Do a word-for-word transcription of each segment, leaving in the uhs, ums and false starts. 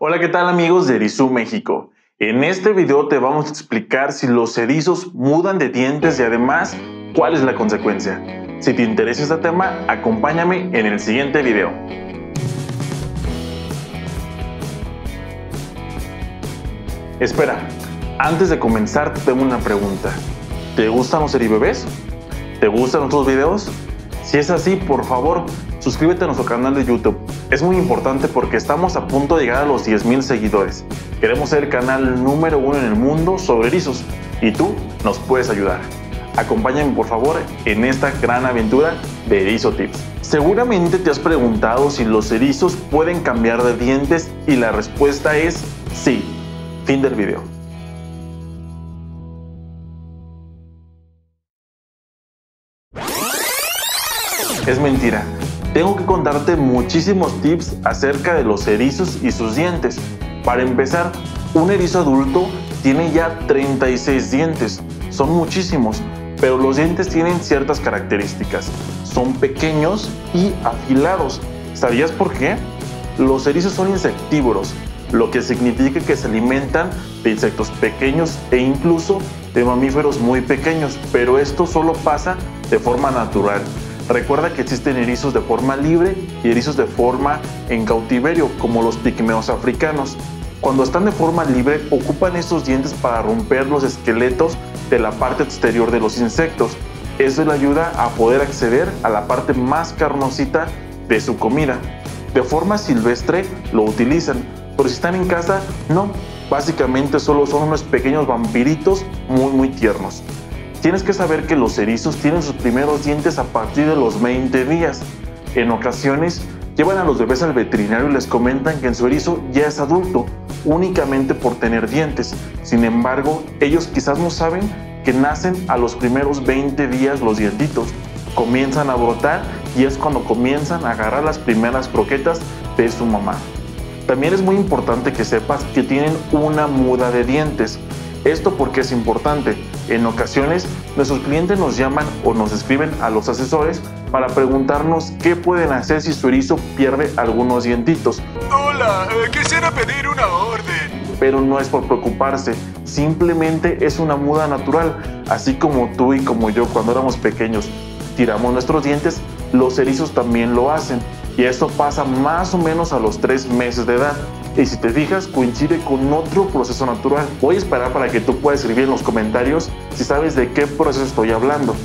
Hola, ¿qué tal amigos de Erizoo México? En este video te vamos a explicar si los erizos mudan de dientes y además cuál es la consecuencia. Si te interesa este tema, acompáñame en el siguiente video. Espera, antes de comenzar te tengo una pregunta. ¿Te gustan los eribebés? ¿Te gustan nuestros videos? Si es así, por favor, suscríbete a nuestro canal de YouTube. Es muy importante porque estamos a punto de llegar a los diez mil seguidores. Queremos ser el canal número uno en el mundo sobre erizos y tú nos puedes ayudar. Acompáñame por favor en esta gran aventura de Erizo Tips. Seguramente te has preguntado si los erizos pueden cambiar de dientes y la respuesta es sí. Fin del video. Es mentira. Tengo que contarte muchísimos tips acerca de los erizos y sus dientes. Para empezar, un erizo adulto tiene ya treinta y seis dientes. Son muchísimos, pero los dientes tienen ciertas características. Son pequeños y afilados. ¿Sabías por qué? Los erizos son insectívoros, lo que significa que se alimentan de insectos pequeños e incluso de mamíferos muy pequeños, pero esto solo pasa de forma natural. Recuerda que existen erizos de forma libre y erizos de forma en cautiverio, como los pigmeos africanos. Cuando están de forma libre, ocupan estos dientes para romper los esqueletos de la parte exterior de los insectos. Eso le ayuda a poder acceder a la parte más carnosita de su comida. De forma silvestre lo utilizan, pero si están en casa, no. Básicamente solo son unos pequeños vampiritos muy muy tiernos. Tienes que saber que los erizos tienen sus primeros dientes a partir de los veinte días. En ocasiones, llevan a los bebés al veterinario y les comentan que en su erizo ya es adulto, únicamente por tener dientes. Sin embargo, ellos quizás no saben que nacen a los primeros veinte días los dientitos. Comienzan a brotar y es cuando comienzan a agarrar las primeras croquetas de su mamá. También es muy importante que sepas que tienen una muda de dientes. Esto porque es importante. En ocasiones, nuestros clientes nos llaman o nos escriben a los asesores para preguntarnos qué pueden hacer si su erizo pierde algunos dientitos. Hola, eh, quisiera pedir una orden. Pero no es por preocuparse, simplemente es una muda natural. Así como tú y como yo cuando éramos pequeños tiramos nuestros dientes, los erizos también lo hacen. Y esto pasa más o menos a los tres meses de edad. Y si te fijas, coincide con otro proceso natural. Voy a esperar para que tú puedas escribir en los comentarios si sabes de qué proceso estoy hablando.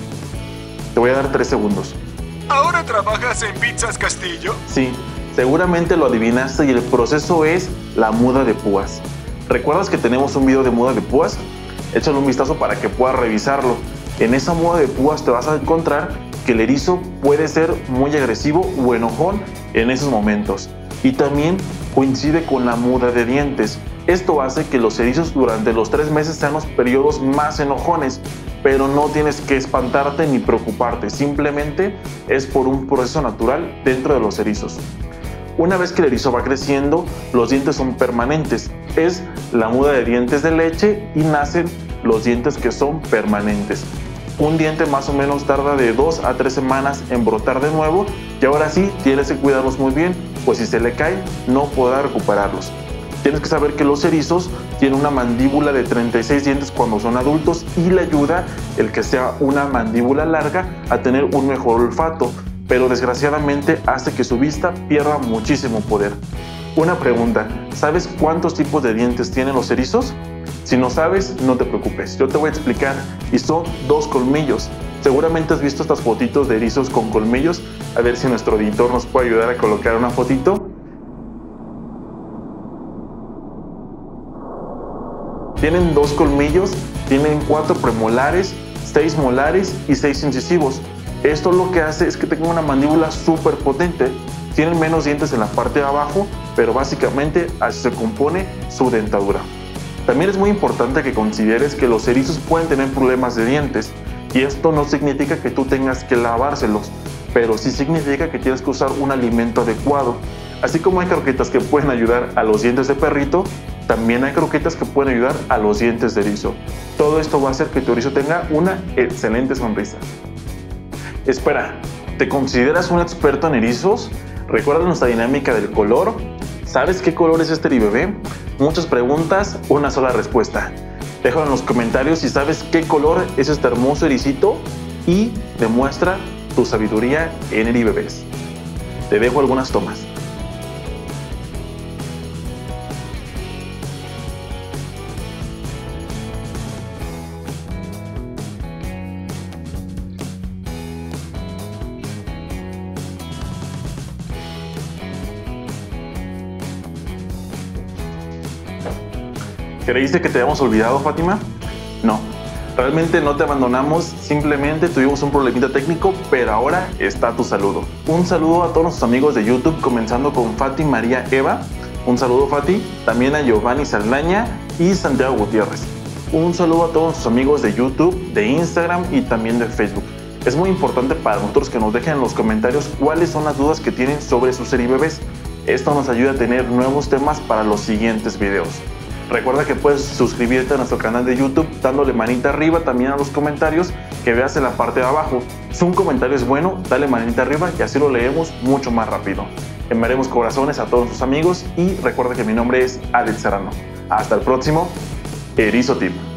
Te voy a dar tres segundos. ¿Ahora trabajas en Pizzas Castillo? Sí, seguramente lo adivinaste y el proceso es la muda de púas. ¿Recuerdas que tenemos un video de muda de púas? Échale un vistazo para que puedas revisarlo. En esa muda de púas te vas a encontrar que el erizo puede ser muy agresivo o enojón en esos momentos. Y también coincide con la muda de dientes. Esto hace que los erizos durante los tres meses sean los periodos más enojones, pero no tienes que espantarte ni preocuparte, simplemente es por un proceso natural dentro de los erizos. Una vez que el erizo va creciendo, los dientes son permanentes, es la muda de dientes de leche y nacen los dientes que son permanentes. Un diente más o menos tarda de dos a tres semanas en brotar de nuevo y ahora sí tienes que cuidarlos muy bien, pues si se le cae no podrá recuperarlos. Tienes que saber que los erizos tienen una mandíbula de treinta y seis dientes cuando son adultos y le ayuda el que sea una mandíbula larga a tener un mejor olfato, pero desgraciadamente hace que su vista pierda muchísimo poder. Una pregunta, ¿sabes cuántos tipos de dientes tienen los erizos? Si no sabes, no te preocupes, yo te voy a explicar y son dos colmillos. Seguramente has visto estas fotitos de erizos con colmillos, a ver si nuestro editor nos puede ayudar a colocar una fotito. Tienen dos colmillos, tienen cuatro premolares, seis molares y seis incisivos. Esto lo que hace es que tengan una mandíbula súper potente. Tienen menos dientes en la parte de abajo, pero básicamente así se compone su dentadura. También es muy importante que consideres que los erizos pueden tener problemas de dientes y esto no significa que tú tengas que lavárselos, pero sí significa que tienes que usar un alimento adecuado. Así como hay croquetas que pueden ayudar a los dientes de perrito, también hay croquetas que pueden ayudar a los dientes de erizo. Todo esto va a hacer que tu erizo tenga una excelente sonrisa. Espera, ¿te consideras un experto en erizos? Recuerda nuestra dinámica del color. ¿Sabes qué color es este Eribebé? Muchas preguntas, una sola respuesta. Déjalo en los comentarios si sabes qué color es este hermoso ericito y demuestra tu sabiduría en Eribebés. Te dejo algunas tomas. ¿Creíste que te habíamos olvidado, Fátima? No, realmente no te abandonamos, simplemente tuvimos un problemita técnico, pero ahora está tu saludo. Un saludo a todos nuestros amigos de YouTube, comenzando con Fati María Eva. Un saludo, Fati. También a Giovanni Saldaña y Santiago Gutiérrez. Un saludo a todos nuestros amigos de YouTube, de Instagram y también de Facebook. Es muy importante para nosotros que nos dejen en los comentarios cuáles son las dudas que tienen sobre sus Eribebés. Esto nos ayuda a tener nuevos temas para los siguientes videos. Recuerda que puedes suscribirte a nuestro canal de YouTube dándole manita arriba también a los comentarios que veas en la parte de abajo. Si un comentario es bueno, dale manita arriba y así lo leemos mucho más rápido. Enviaremos corazones a todos tus amigos y recuerda que mi nombre es Alex Serrano. Hasta el próximo Erizo Tip.